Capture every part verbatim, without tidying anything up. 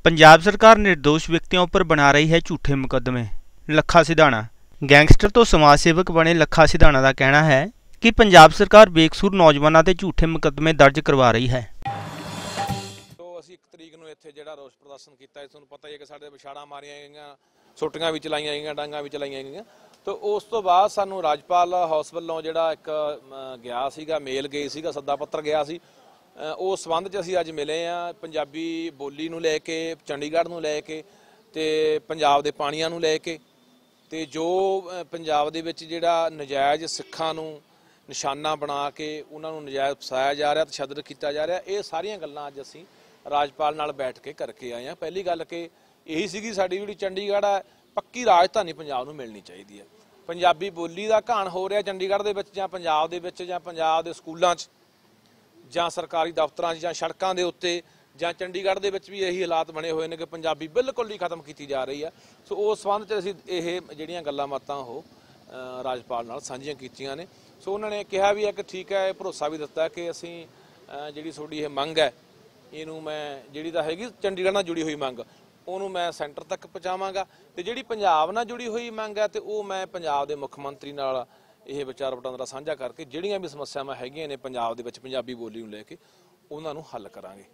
पंजाब सरकार निर्दोष व्यक्तियों पर बना रही है झूठे मुकदमे। लखा सिधाना। गैंगस्टर तो समाज सेवक बने लखा सिधाना का कहना है कि पंजाब सरकार बेकसूर नौजवानों के झूठे मुकदमे दर्ज करवा रही है। तो ਅਸੀਂ ਇੱਕ ਤਰੀਕ ਨੂੰ ਇੱਥੇ ਜਿਹੜਾ ਰੋਸ ਪ੍ਰਦਰਸ਼ਨ ਕੀਤਾ ਹੈ, ਤੁਹਾਨੂੰ ਪਤਾ ਹੀ ਹੈ ਕਿ ਸਾਡੇ ਵਿਛਾੜਾਂ ਮਾਰੀਆਂ ਗਈਆਂ, ਛੁੱਟੀਆਂ ਵੀ ਚਲਾਈਆਂ ਗਈਆਂ, ਡਾਂਗਾਂ ਵੀ ਚਲਾਈਆਂ ਗਈਆਂ। तो उस तो बाद सानू राजपाल हाउस वालों जिहड़ा एक गया सीगा, मेल गई सीगा, सद्दा पत्र गया सी। उस संबंध च असीं अज मिले आ पंजाबी बोली नूं लैके, चंडीगढ़ नूं लैके ते पंजाब दे पाणियां नूं लैके ते जो पंजाब दे विच जिहड़ा नजायज़ सिखां नूं निशाना बना के उन्हां नूं नजायज़ फसाया जा रहा, तशद्दद किया जा रहा, ये सारियां गल्लां अज असीं राजपाल नाल बैठ के करके आए हैं। पहली गल कि यही सीगी साडी जिहड़ी चंडीगढ़ है पक्की राजधानी पंजाब नूं मिलनी चाहिदी है। पंजाबी बोली का घाण हो रहा चंडीगढ़ दे विच जां पंजाब दे विच जां पंजाब दे स्कूलों जां सरकारी दफ्तरां जां सड़कों के उत्ते जां चंडीगढ़ दे विच भी यही हालात बने हुए हैं कि पंजाबी बिल्कुल ही खत्म की जा रही है। सो उस संबंध च असीं इह जिहड़ियां गल्लां बातां हो राजपाल नाल सांझियां कीतियां ने। सो उन्होंने कहा भी है कि ठीक है, भरोसा भी दिता कि असीं जिहड़ी तुहाडी इह मंग है इहनूं मैं जिहड़ी तां हैगी चंडीगढ़ नाल जुड़ी हुई मंग ਉਹਨੂੰ मैं सेंटर तक पहुँचावांगा ते जिहड़ी पंजाब नाल जुड़ी हुई मंग है तो वो मैं पंजाब के मुख मंत्री नाल यह विचार वटांदरा साझा करके जिहड़ियां भी समस्यावां हैगियां ने पंजाब दे विच पंजाबी बोली नूं लैके उन्हां नूं हल करांगे।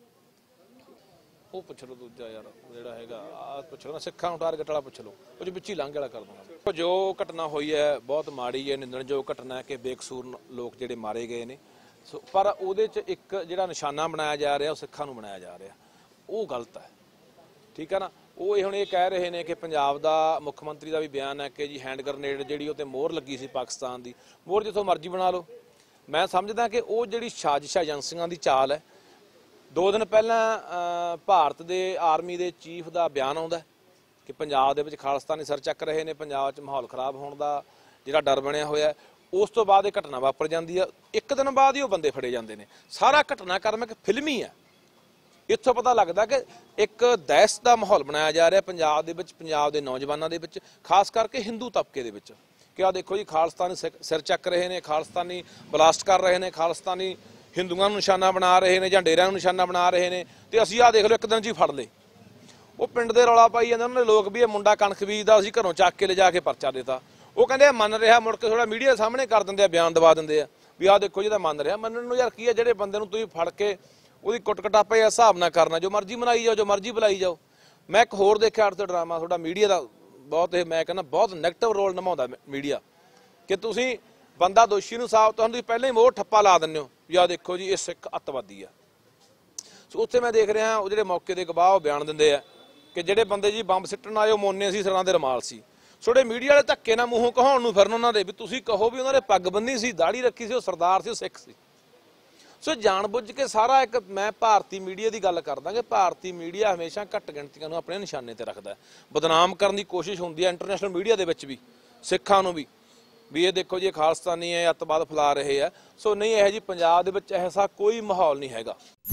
वो पुछ लो दूजा यार जिहड़ा हैगा आ पुछ लो, सिखां नूं टारगेट वाला पुछ लो, कुछ विच ही लांघे वाला कर दूंगा। जो घटना हुई है बहुत माड़ी है, निंदणयोग घटना है कि बेकसूर लोग जिहड़े मारे गए ने। सो पर उहदे च एक जिहड़ा निशाना बनाया जा रहा वो सिखां नूं बनाया जा रहा, वो गलत है। ठीक है ना। वो हुण ये कह रहे हैं कि पंजाब का मुख मंत्री का भी बयान है कि जी हैंड ग्रनेड जी उत्ते मोहर लगी सी पाकिस्तान की, मोहर जिथों मर्जी बना लो। मैं समझदा कि वो जी साजिश एजेंसियां की चाल है। दो दिन पहला भारत के आर्मी के चीफ का बयान आता कि पंजाब दे विच खालिस्तानी सर चक रहे हैं, पंजाब च माहौल खराब होने का जिहड़ा डर बनया होया। उस तो बाद ये घटना वापर जाती है, एक दिन बाद ही वो बंदे फड़े जाते हैं। सारा घटनाक्रम एक फिल्मी है। इत्थों पता लगता कि एक दहशत का माहौल बनाया जा रहा पंजाब दे विच, पंजाब के नौजवानों के विच, खास करके हिंदू तबके दे विच कि आ देखो जी खालिस्तानी सिर चक रहे हैं, खालिस्तानी ब्लास्ट कर रहे हैं, खालिस्तानी हिंदुओं को निशाना बना रहे हैं जां डेरियां नूं निशाना बना रहे हैं। तो असीं आ देख लो एक दिन जी फड़ ले, वो पिंड दे रौला पाई जांदे उन्होंने लोग भी मुंडा कणक बीजदा असीं घरों चक के ले जाके परचा देता। वो कहंदे मन रहा, मुड़ के थोड़ा मीडिया सामने कर दिंदे, बयान दवा दिंदे भी आ देखो जी मन रहा। मनण नूं यार की है, जिहड़े बंदे नूं तुसीं फड़ के ਉਹਦੀ ਕੁੱਟ ਕਟਾਪਾ ਇਸ ਹਿਸਾਬ ਨਾਲ ਕਰਨਾ, ਜੋ ਮਰਜ਼ੀ ਬਣਾਈ ਜਾਓ, ਜੋ ਮਰਜ਼ੀ ਬੁਲਾਈ ਜਾਓ। ਮੈਂ ਇੱਕ ਹੋਰ ਦੇਖਿਆ ਅਰਥ ਡਰਾਮਾ ਤੁਹਾਡਾ ਮੀਡੀਆ ਦਾ ਬਹੁਤ, ਇਹ ਮੈਂ ਕਹਿੰਦਾ ਬਹੁਤ ਨੈਗੇਟਿਵ ਰੋਲ ਨਿਭਾਉਂਦਾ ਮੀਡੀਆ ਕਿ ਤੁਸੀਂ ਬੰਦਾ ਦੋਸ਼ੀ ਨੂੰ ਸਾਬਤ ਤੁਹਾਨੂੰ ਤੁਸੀਂ ਪਹਿਲਾਂ ਹੀ ਮੋਹ ਠੱਪਾ ਲਾ ਦਿੰਦੇ ਹੋ ਵੀ ਆਹ ਦੇਖੋ ਜੀ ਇਹ ਸਿੱਖ ਅੱਤਵਾਦੀ ਆ। ਸੋ ਉੱਥੇ ਮੈਂ ਦੇਖ ਰਿਹਾ ਉਹ ਜਿਹੜੇ ਮੌਕੇ ਦੇ ਗਵਾਹ ਉਹ ਬਿਆਨ ਦਿੰਦੇ ਆ ਕਿ ਜਿਹੜੇ ਬੰਦੇ ਜੀ ਬੰਬ ਸਿੱਟਣ ਆਏ ਉਹ ਮੋਨੇ ਸੀ, ਸਿਰਾਂ ਦੇ ਰਮਾਲ ਸੀ। ਥੋੜੇ ਮੀਡੀਆ ਵਾਲੇ ਧੱਕੇ ਨਾਲ ਮੂੰਹੋਂ ਕਹਾਉਣ ਨੂੰ ਫਿਰਨ ਉਹਨਾਂ ਦੇ ਵੀ ਤੁਸੀਂ ਕਹੋ ਵੀ ਉਹਨਾਂ ਦੇ ਪੱਗ ਬੰਨੀ ਸੀ, ਦਾੜੀ ਰੱਖੀ ਸੀ, ਉਹ ਸਰਦਾਰ ਸੀ, ਉਹ ਸਿੱਖ ਸੀ। सो जानबुझ के सारा एक मैं भारतीय मीडिया की गल करदा कि भारतीय मीडिया हमेशा घट गिणतियां अपने निशाने ते रखता है, बदनाम करने की कोशिश होंदी है इंटरनेशनल मीडिया दे विच भी, सिखां नूं भी भी ये देखो जी खालिस्तानी है, अतवाद फैला रहे हैं। सो नहीं, यह जी पंजाब दे विच ऐसा कोई माहौल नहीं हैगा।